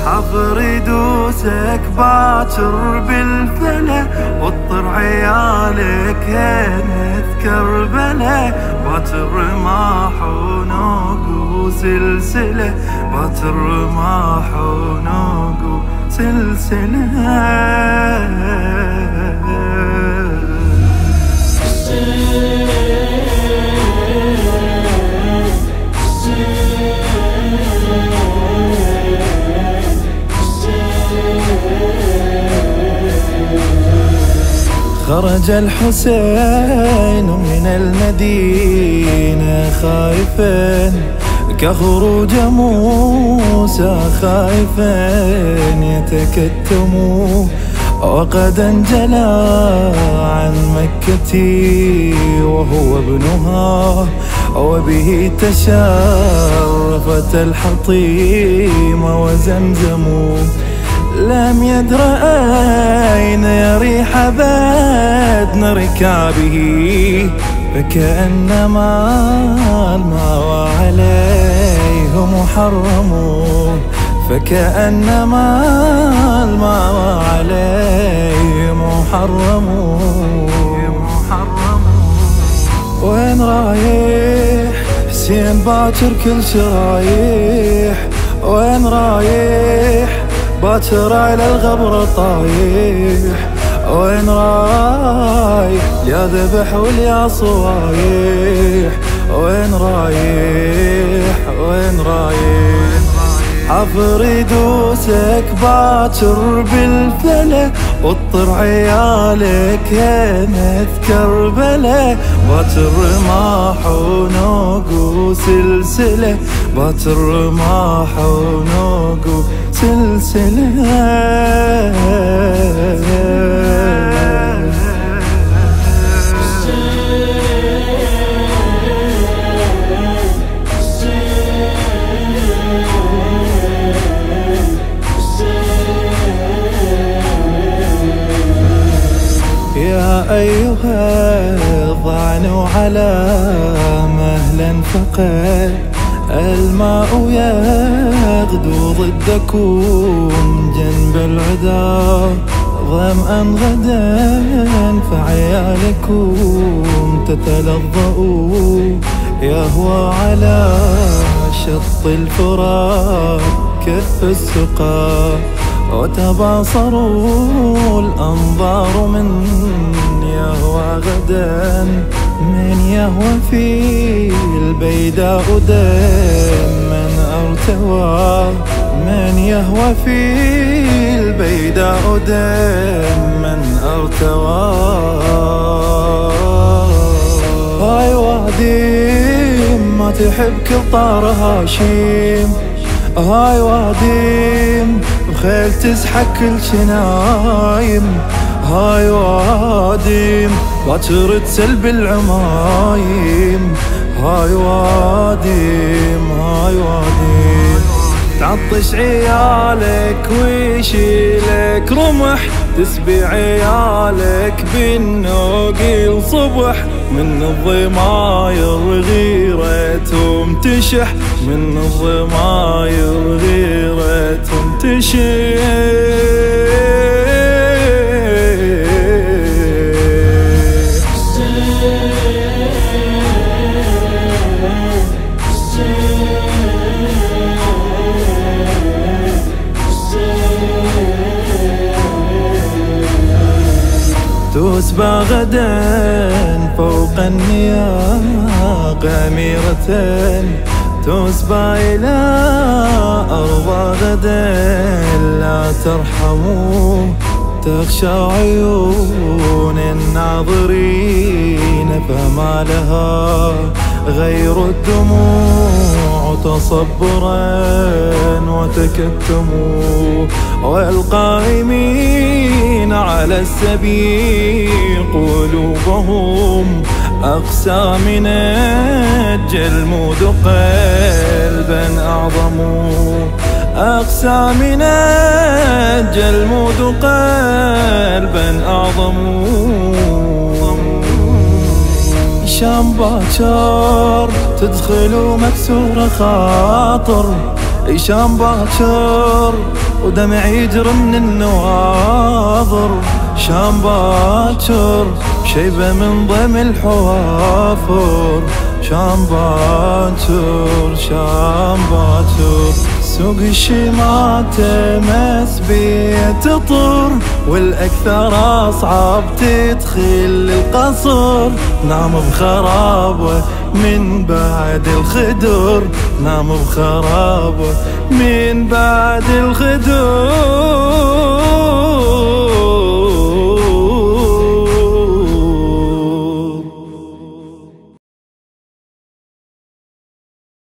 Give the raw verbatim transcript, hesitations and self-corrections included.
حفر يدوسك باكر بالفلا، وطر عيالك هنت كربلا، باكر رماح ونوق وسلسلة، باكر رماح ونوق وسلسلة. خرج الحسين من المدينة خائفا كخروج موسى خائفا يتكتم، وقد انجلى عن مكة وهو ابنها، وبه تشرفت الحطيمة وزمزم. لم يدر أين يريح بدن ركابه، فكأنما الماء عليه محرم، فكأنما الماء عليه محرم. وين رايح حسين باكر كل شرايح، وين رايح باكر على الغبر طايح، وين رايح يا ذبح واليا صوايح، وين رايح وين رايح. حفر يدوسك باكر بالفلا، وطر عيالك هنت كربلا، باكر رماح ونوق وسلسلة، باكر رماح ونوق وسلسلة. يا أيها الضعن على مهلا فقد الماء يغدو ضدكم جنب العدا، ظمأ غدا فعيالكم تتلظؤوا، يهوى على شط الفرات كف السقا، وتباصروا الأنظار من يهوى غدا، من يهوى في البيداء دم من ارتوى، من يهوى في البيداء دم من ارتوى. هاي وادي ما تحب كل طار هاشم، هاي وادي بخيل تزحك كل شنايم، هاي وادي باكر تسلب العمايم، هاي واديم هاي واديم. تعطش عيالك ويشيلك رمح، تسبي عيالك بالنوق الصبح، من الضماير غيرتهم تشح، من الضماير غيرتهم تشح. تسبى غدا فوق النياق أميرة، تسبى إلى أرضى غدا لا ترحموا، تخشى عيون الناظرين فما لها غير الدموع تصبرا وتكتموا، والقائمين على السبيل قلوبهم أقسى من الجلمود قلبا أعظم، أقسى من الجلمود قلبا أعظم. شام باكر تدخل مكسور خاطر، شام باكر ودمع يجري من النواظر، شام باكر شيبة من ضم الحوافر، شام باكر شام باكر. سوق الشماتة مسبية تطر، والأكثر أصعب تدخل القصر، نام بخرابه من بعد الخدر، نام بخرابه من بعد الخدر.